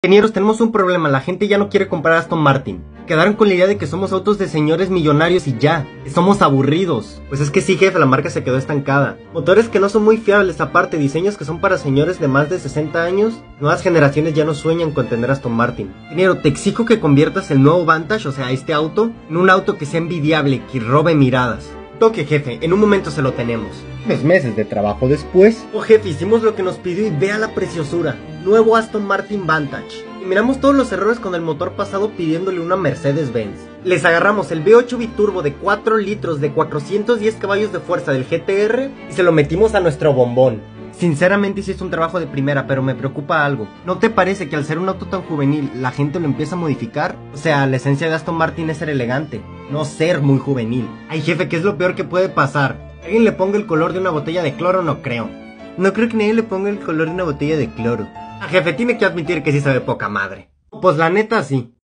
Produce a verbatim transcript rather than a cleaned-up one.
Ingenieros, tenemos un problema, la gente ya no quiere comprar Aston Martin. Quedaron con la idea de que somos autos de señores millonarios y ya, que somos aburridos. Pues es que sí, jefe, la marca se quedó estancada. Motores que no son muy fiables, aparte, diseños que son para señores de más de sesenta años. Nuevas generaciones ya no sueñan con tener Aston Martin. Ingeniero, te exijo que conviertas el nuevo Vantage, o sea, este auto, en un auto que sea envidiable, que robe miradas. Toque, jefe, en un momento se lo tenemos. Unos meses de trabajo después. Oh, jefe, hicimos lo que nos pidió y vea la preciosura. Nuevo Aston Martin Vantage. Y miramos todos los errores con el motor pasado pidiéndole una Mercedes-Benz. Les agarramos el V ocho biturbo de cuatro litros de cuatrocientos diez caballos de fuerza del G T R y se lo metimos a nuestro bombón. Sinceramente hiciste un trabajo de primera, pero me preocupa algo. ¿No te parece que al ser un auto tan juvenil, la gente lo empieza a modificar? O sea, la esencia de Aston Martin es ser elegante, no ser muy juvenil. Ay, jefe, ¿qué es lo peor que puede pasar? ¿Alguien le ponga el color de una botella de cloro? No creo. No creo que nadie le ponga el color de una botella de cloro. Ah, jefe, tiene que admitir que sí sabe poca madre. Pues la neta sí.